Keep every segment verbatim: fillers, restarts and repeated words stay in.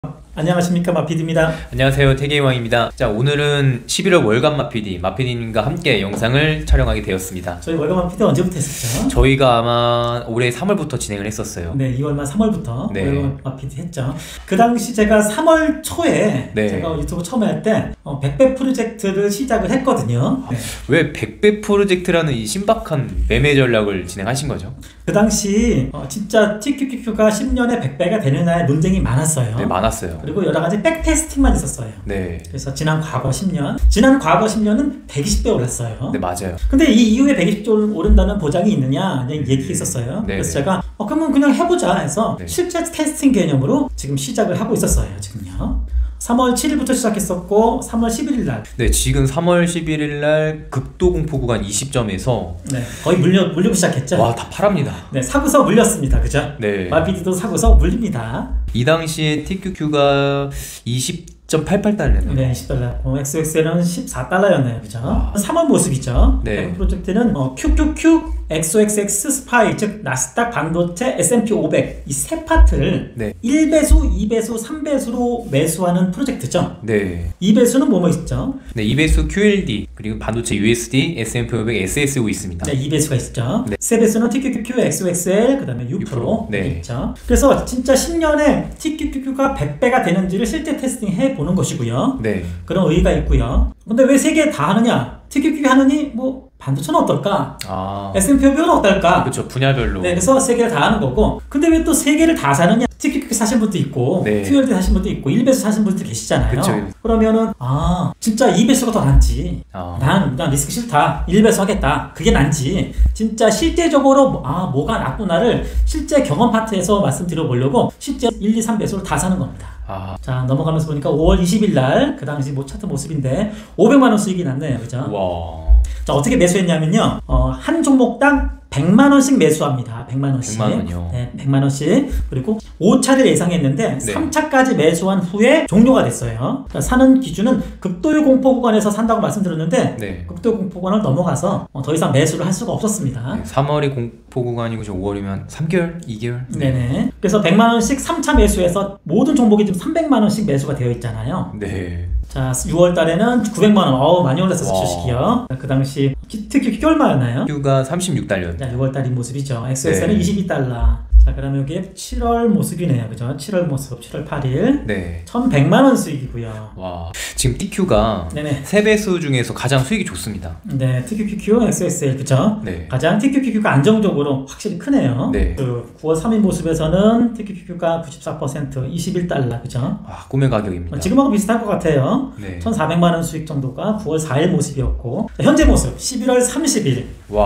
안녕하십니까, 마피디입니다. 안녕하세요, 태계왕입니다. 자, 오늘은 십일월 월간 마피디, 마피디님과 함께 영상을 촬영하게 되었습니다. 저희 월간 마피디 언제부터 했었죠? 저희가 아마 올해 삼월부터 진행을 했었어요. 네, 이월 말 삼월부터 네. 월간 마피디 했죠. 그 당시 제가 삼월 초에 네. 제가 유튜브 처음 할 때 어, 백 배 프로젝트를 시작을 했거든요. 네. 왜 백 배 프로젝트라는 이 신박한 매매 전략을 진행하신 거죠? 그 당시 어, 진짜 티큐큐큐가 십 년에 백 배가 되느냐에 논쟁이 많았어요. 네, 많았어요. 그리고 여러 가지 백테스팅만 있었어요. 네. 그래서 지난 과거 십 년, 지난 과거 십 년은 백이십 배 올랐어요. 네, 맞아요. 근데 이 이후에 백이십 배 오른다는 보장이 있느냐 얘기 있었어요. 네. 그래서 제가 어, 그러면 그냥 해보자 해서 네. 실제 테스팅 개념으로 지금 시작을 하고 있었어요. 지금요. 삼월 칠일부터 시작했었고 삼월 십일일 날 네, 지금 삼월 십일일 날 극도 공포 구간 이십 점에서 네, 거의 물려, 물리고 시작했죠. 와, 다 팔합니다. 네, 사고서 물렸습니다. 그죠? 네. 마피디도 사고서 물립니다. 이 당시에 티큐큐가 이십 점 팔팔 달러네요. 네, 이십 달러. 어, 엑스오엑스엘은 십사 달러였네요. 그죠? 와. 삼월 모습이죠. 네. 그 프로젝트는 어, 큐큐큐, 엑스오엑스엑스, 스파이, 즉 나스닥 반도체, 에스 앤 피 오백 이 세 파트를 네. 일 배수, 이 배수, 삼 배수로 매수하는 프로젝트죠. 네. 이 배수는 뭐뭐 있죠? 네, 이 배수 큐엘디, 그리고 반도체 유에스디, 에스 앤 피 오백, 에스 에스 오 있습니다. 네, 이 배수가 있죠. 네. 세 배수는 티큐큐큐, 엑스오엑스엘, 그 다음에 유 프로 네. 있죠. 그래서 진짜 십 년에 티큐큐큐가 백 배가 되는지를 실제 테스팅 해보는 것이고요. 네. 그런 의의가 있고요. 근데 왜 세 개 다 하느냐? 티큐큐 하느니 뭐 반도체는 어떨까? 아, 에스 앤 피 오백은 어떨까? 그렇죠. 분야별로. 네, 그래서 세 개를 다 하는 거고. 근데 왜 또 세 개를 다 사느냐? 티큐큐 사신 분도 있고, 네. 큐엘디 사신 분도 있고, 일 배수 사신 분도 계시잖아요. 그쵸. 그러면은 아, 진짜 이 배수가 더 낫지. 아. 난, 난 리스크 싫다. 일 배수 하겠다. 그게 낫지. 진짜 실제적으로 뭐, 아, 뭐가 낫구나를 실제 경험 파트에서 말씀드려 보려고 실제 일, 이, 삼 배수를 다 사는 겁니다. 아. 자, 넘어가면서 보니까 오월 이십일 날 그 당시 뭐 차트 모습인데 오백만 원 수익이 났네요. 그죠? 와. 자, 어떻게 매수했냐면요. 어, 한 종목당 백만 원씩 매수합니다. 백만 원씩. 백만 원이요? 네, 백만 원씩. 그리고 오 차를 예상했는데 네. 삼 차까지 매수한 후에 종료가 됐어요. 그러니까 사는 기준은 극도의 공포 구간에서 산다고 말씀드렸는데 네. 극도의 공포 구간을 넘어가서 어, 더 이상 매수를 할 수가 없었습니다. 네, 삼월이 공포 구간이고 지금 오월이면 삼 개월? 이 개월? 네네. 그래서 백만 원씩 삼 차 매수해서 모든 종목이 지금 삼백만 원씩 매수가 되어 있잖아요. 네. 자, 유월 달에는 구백만 원. 어우, 많이 올랐었어, 와. 주식이요. 그 당시 특히 큐 얼마였나요? 큐가 삼십육 달러. 자, 유월 달 이 모습이죠. 엑스에스는 네. 이십이 달러. 자, 그러면 여기에 칠월 모습이네요. 그죠? 칠월 모습, 칠월 팔일. 네. 천백만 원 수익이고요. 와. 지금 티큐가 네네. 세 배수 중에서 가장 수익이 좋습니다. 네, 티큐큐큐, 엑스에스엘, 그죠? 네. 가장 티큐큐큐가 안정적으로 확실히 크네요. 네. 그 구월 삼일 모습에서는 티큐큐큐가 구십사 퍼센트, 이십일 달러, 그죠? 와, 꿈의 가격입니다. 어, 지금하고 비슷할 것 같아요. 네. 천사백만 원 수익 정도가 구월 사일 모습이었고, 자, 현재 모습 십일월 삼십일.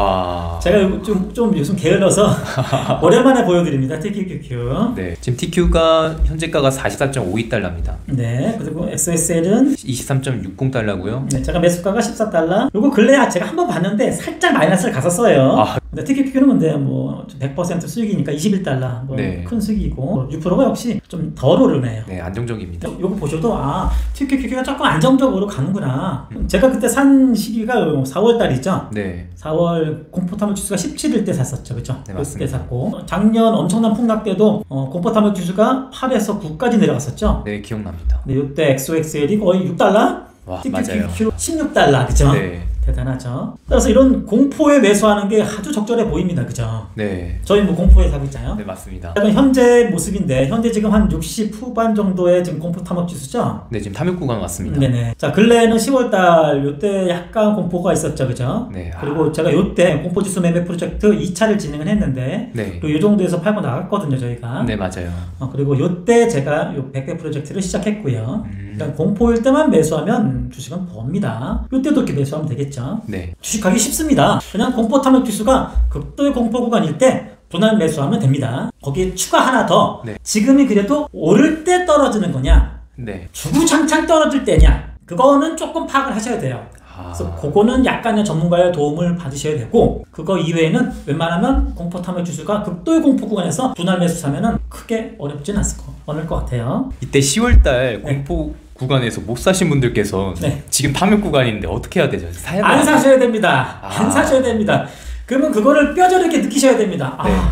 와. 제가 요- 좀, 좀 요즘 게을러서 오랜만에 보여드립니다. 티큐큐큐. 네. 지금 티큐가 현재가가 사십사 점 오이 달러입니다. 네, 그리고 엑스에스엘은 이십삼 점 육공 달러고요. 네, 제가 매수가가 십사 달러. 요거 근래 제가 한번 봤는데 살짝 마이너스를 갔었어요. 아. 근데 티큐큐는 근데 뭐 백 퍼센트 수익이니까 이십일 달러 뭐 네. 큰 수익이고 유 프로가 역시 좀 덜 오르네요. 네, 안정적입니다. 요- 요거 보셔도 아 티큐큐가 조금 안정적으로 가는구나. 제가 그때 산 시기가 사월 달이죠. 네. 사월 공포탐욕 지수가 십칠일 때 샀었죠, 그죠? 네, 그때 맞습니다. 샀고 작년 엄청난 폭락 때도 어, 공포탐욕 지수가 팔에서 구까지 내려갔었죠. 네, 기억납니다. 근데 이때 엑스오엑스엘이 거의 육 달러? 와, 맞아요. 십육 달러, 그죠? 네. 대단하죠. 따라서 이런 공포에 매수하는 게 아주 적절해 보입니다, 그죠? 네. 저희 뭐 공포에 사고 있잖아요. 네, 맞습니다. 약간 현재 모습인데 현재 지금 한 육십 후반 정도의 지금 공포 탐욕 지수죠? 네, 지금 탐욕 구간 왔습니다. 네네. 자, 근래에는 시월달 요때 약간 공포가 있었죠, 그죠? 네. 아. 그리고 제가 요때 공포지수 매매 프로젝트 이 차를 진행을 했는데 네. 그리고 요 정도에서 팔고 나갔거든요, 저희가. 네, 맞아요. 어, 그리고 요때 제가 요 백 배 프로젝트를 시작했고요. 음. 그러니까 공포일 때만 매수하면 주식은 봅니다. 요때도 이렇게 매수하면 되겠죠. 네. 주식하기 쉽습니다. 그냥 공포 탐욕 지수가 극도의 공포 구간일 때 분할 매수하면 됩니다. 거기에 추가 하나 더. 네. 지금이 그래도 오를 때 떨어지는 거냐, 네. 주구장창 떨어질 때냐, 그거는 조금 파악을 하셔야 돼요. 아. 그래서 그거는 약간의 전문가의 도움을 받으셔야 되고, 그거 이외에는 웬만하면 공포 탐욕 지수가 극도의 공포 구간에서 분할 매수 사면은 크게 어렵진 않을 것, 않을 것 같아요. 이때 시월달 네. 공포 구간에서 못 사신 분들께서 네. 지금 탐욕 구간인데 어떻게 해야 되죠? 사야 안 사셔야 됩니다. 아. 안 사셔야 됩니다. 그러면 그거를 뼈저리게 느끼셔야 됩니다. 네. 아,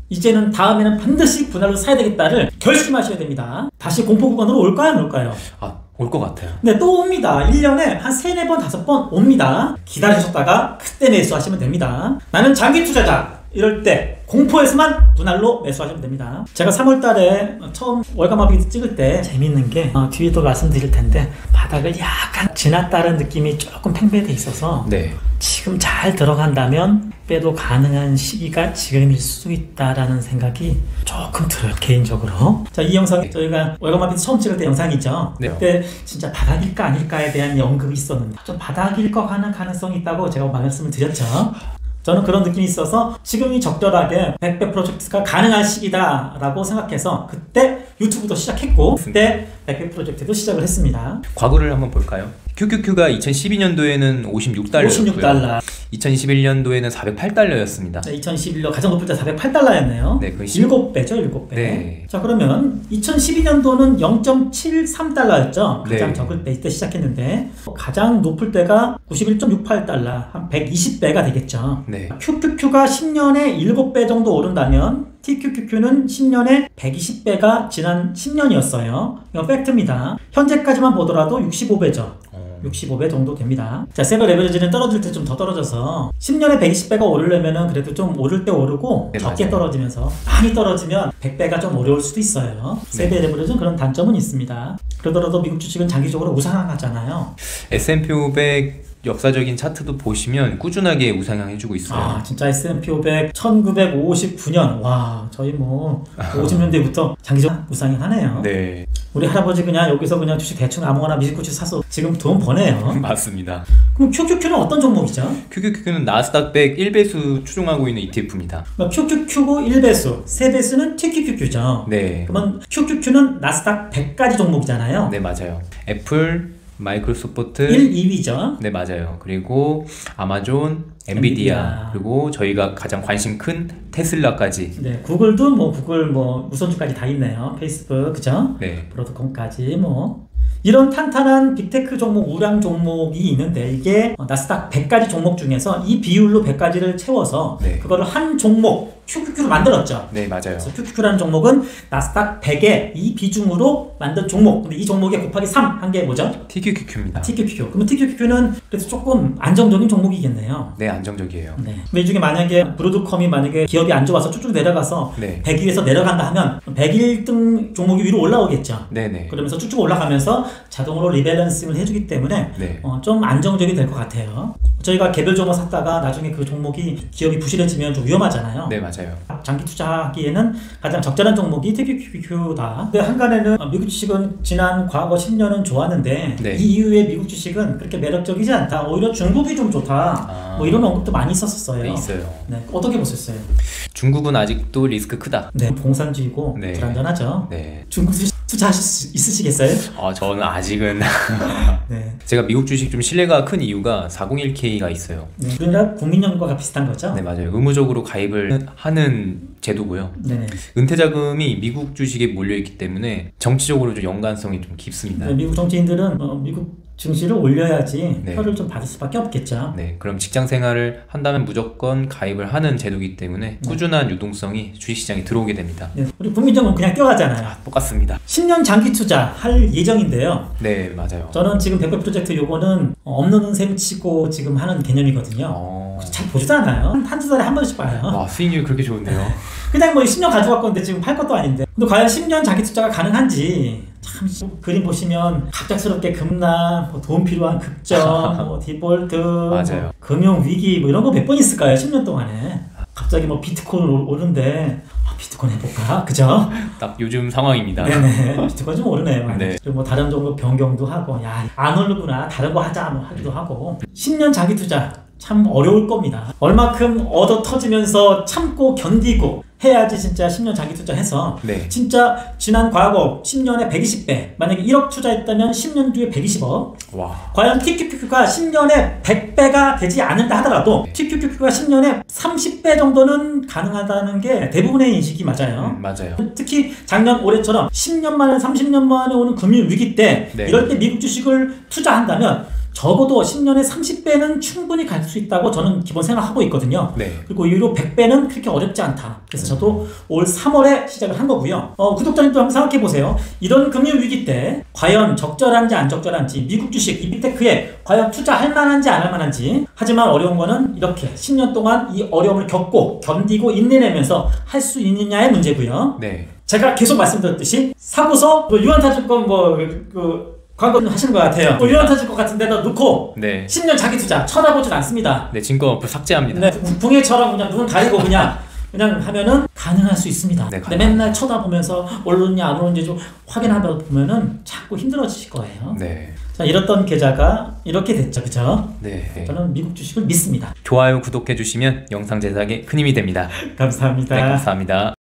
이제는 다음에는 반드시 분할로 사야 되겠다를 결심하셔야 됩니다. 다시 공포 구간으로 올까요, 안 올까요? 아, 올 것 같아요. 네, 또 옵니다. 일 년에 한 세네 번, 다섯 번 옵니다. 기다리셨다가 그때 매수하시면 됩니다. 나는 장기 투자자. 이럴 때 공포에서만 분할로 매수하시면 됩니다. 제가 삼월 달에 처음 월가마비트 찍을 때 재밌는 게 어, 뒤에도 말씀드릴 텐데 바닥을 약간 지났다는 느낌이 조금 팽배돼 있어서 네. 지금 잘 들어간다면 빼도 가능한 시기가 지금일 수 있다라는 생각이 조금 들어요, 개인적으로. 자, 이 영상 저희가 월가마비트 처음 찍을 때 영상이죠. 네. 그때 진짜 바닥일까 아닐까에 대한 언급이 있었는데 좀 바닥일 것 같은 가능성이 있다고 제가 말씀을 드렸죠. 저는 그런 느낌이 있어서 지금이 적절하게 백 배 프로젝트가 가능한 시기다라고 생각해서 그때 유튜브도 시작했고 그때 백 배 프로젝트도 시작을 했습니다. 과거를 한번 볼까요? 큐큐큐가 이천십이 년도에는 오십육 달러였고요. 오십육 달러. 이천이십일 년도에는 사백팔 달러였습니다. 네, 이천십일 년 가장 높을 때 사백팔 달러였네요. 네, 거의 일곱 배죠, 일곱 배. 네. 자, 그러면 이천십이 년도는 영 점 칠삼 달러였죠. 가장 네. 적을 때 이때 시작했는데 가장 높을 때가 구십일 점 육팔 달러, 한 백이십 배가 되겠죠. 네. 큐큐큐가 십 년에 일곱 배 정도 오른다면 티큐큐큐는 십 년에 백이십 배가 지난 십 년이었어요. 이건 팩트입니다. 현재까지만 보더라도 육십오 배죠. 육십오 배 정도 됩니다. 자, 세버 레버리지는 떨어질 때 좀 더 떨어져서 십 년에 백이십 배가 오르려면은 그래도 좀 오를 때 오르고 네, 적게 맞아요. 떨어지면서 많이 떨어지면 백 배가 좀 어려울 수도 있어요. 세버 네. 레버리지는 그런 단점은 있습니다. 그러더라도 미국 주식은 장기적으로 우상향하잖아요. 에스 앤 피 오백 역사적인 차트도 보시면 꾸준하게 우상향해주고 있어요. 아, 진짜 에스 앤 피 오백 천구백오십구 년. 와, 저희 뭐 오십 년대부터 장기적 우상향하네요. 네. 우리 할아버지 그냥 여기서 그냥 주식 대충 아무거나 미식구치 사서 지금 돈 버네요. 맞습니다. 그럼 큐큐큐는 어떤 종목이죠? 큐큐큐는 나스닥 백 일 배수 추종하고 있는 이티에프입니다. 큐큐큐고 일 배수, 세 배수는 티큐큐큐죠. 네. 그러면 큐큐큐는 나스닥 백 가지 종목이잖아요. 네, 맞아요. 애플, 마이크로소프트, 일, 이 위죠. 네, 맞아요. 그리고 아마존, 엔비디아, 엔비디아. 그리고 저희가 가장 관심 큰 테슬라까지. 네, 구글도 뭐 구글 뭐 우선주까지 다 있네요. 페이스북, 그죠? 네. 브로드컴까지 뭐. 이런 탄탄한 빅테크 종목, 우량 종목이 있는데 이게 나스닥 백 가지 종목 중에서 이 비율로 백 가지를 채워서 네. 그거를 한 종목 큐큐큐로 만들었죠. 네, 맞아요. 그래서 큐큐큐라는 종목은 나스닥 백의 이 비중으로 만든 종목. 근데 이 종목에 곱하기 삼 한 게 뭐죠? 티큐큐큐입니다. 티큐큐. 그러면 티큐큐는 그래서 조금 안정적인 종목이겠네요. 네, 안정적이에요. 네. 근데 이 중에 만약에 브로드컴이 만약에 기업이 안 좋아서 쭉쭉 내려가서 네. 백 위에서 내려간다 하면 백일 등 종목이 위로 올라오겠죠. 네네. 그러면서 쭉쭉 올라가면서 자동으로 리밸런싱을 해주기 때문에 네. 어, 좀 안정적이 될 것 같아요. 저희가 개별 종목 샀다가 나중에 그 종목이 기업이 부실해지면 좀 위험하잖아요. 네, 맞아요. 장기 투자하기에는 가장 적절한 종목이 티큐큐큐다. 근데 한간에는 미국 주식은 지난 과거 십 년은 좋았는데 네. 이 이후에 미국 주식은 그렇게 매력적이지 않다. 오히려 중국이 좀 좋다. 아. 뭐 이런 언급도 많이 있었었어요. 네, 있어요. 네, 어떻게 보셨어요? 중국은 아직도 리스크 크다. 네, 봉산주의고 네. 불안전하죠. 네. 중국 주식 투자하실 수 있으시겠어요? 아, 저는 아직은 네. 제가 미국 주식 좀 신뢰가 큰 이유가 사공일 케이가 있어요. 네. 우리나라 국민연금과 비슷한 거죠? 네, 맞아요. 의무적으로 가입을 하는 제도고요. 네네. 은퇴 자금이 미국 주식에 몰려 있기 때문에 정치적으로 좀 연관성이 좀 깊습니다. 네, 미국 정치인들은 어, 미국 증시를 올려야지 네. 표를 좀 받을 수밖에 없겠죠. 네, 그럼 직장 생활을 한다면 무조건 가입을 하는 제도이기 때문에 꾸준한 유동성이 주식시장에 들어오게 됩니다. 네, 우리 국민연금 그냥 껴가잖아요. 똑같습니다. 십 년 장기 투자 할 예정인데요. 네, 맞아요. 저는 지금 백 배 프로젝트 요거는 없는 셈 치고 지금 하는 개념이거든요. 어... 잘 보지도 않아요. 한, 한두 달에 한 번씩 봐요. 와, 수익률 그렇게 좋은데요? 그냥 뭐 십 년 가져갈 건데 지금 팔 것도 아닌데. 근데 과연 십 년 장기 투자가 가능한지 참 그림 보시면 갑작스럽게 급락, 뭐 돈 필요한 급전, 뭐 디폴트, 맞아요. 뭐 금융 위기 뭐 이런 거 몇 번 있을까요? 십 년 동안에. 갑자기 뭐 비트코인 오르는데 아, 비트코인 해볼까? 그죠? 딱 요즘 상황입니다. 네네. 비트코인 좀 오르네요. 네. 그리고 뭐 다른 종목 변경도 하고 야 안 오르구나 다른 거 하자 뭐 하기도 하고 십 년 장기 투자 참 어려울 겁니다. 얼마큼 얻어 터지면서 참고 견디고 해야지 진짜 십 년 장기 투자해서 네. 진짜 지난 과거 십 년에 백이십 배 만약에 일억 투자했다면 십 년 뒤에 백이십억. 와. 과연 티큐큐큐가 십 년에 백 배가 되지 않는다 하더라도 티큐큐큐가 십 년에 삼십 배 정도는 가능하다는 게 대부분의 인식이 맞아요. 음, 맞아요. 특히 작년 올해처럼 십 년 만에 삼십 년 만에 오는 금융 위기 때 네. 이럴 때 미국 주식을 투자한다면 적어도 십 년에 삼십 배는 충분히 갈 수 있다고 저는 기본 생각하고 있거든요. 네. 그리고 유로 백 배는 그렇게 어렵지 않다. 그래서 저도 올 삼월에 시작을 한 거고요. 어, 구독자님도 한번 생각해 보세요. 이런 금융 위기 때 과연 적절한지 안 적절한지, 미국 주식, 이 빅테크에 과연 투자할 만한지 안 할 만한지. 하지만 어려운 거는 이렇게 십 년 동안 이 어려움을 겪고 견디고 인내내면서 할 수 있느냐의 문제고요. 네. 제가 계속 말씀드렸듯이 사고서 뭐 유한타증권 뭐그 광고 하시는 것 같아요. 뭐 유한타증권 같은 데다 놓고 네. 십 년 자기 투자 쳐다보진 않습니다. 네, 증권 어플 삭제합니다. 네, 붕해처럼 그냥 눈 가리고 그냥 그냥 하면은 가능할 수 있습니다. 네, 근데 맨날 쳐다보면서 오르느냐 안 오르는지 좀 확인하다 보면은 자꾸 힘들어지실 거예요. 네. 자, 이랬던 계좌가 이렇게 됐죠, 그죠? 네. 저는 미국 주식을 믿습니다. 좋아요, 구독해 주시면 영상 제작에 큰 힘이 됩니다. 감사합니다. 네, 감사합니다.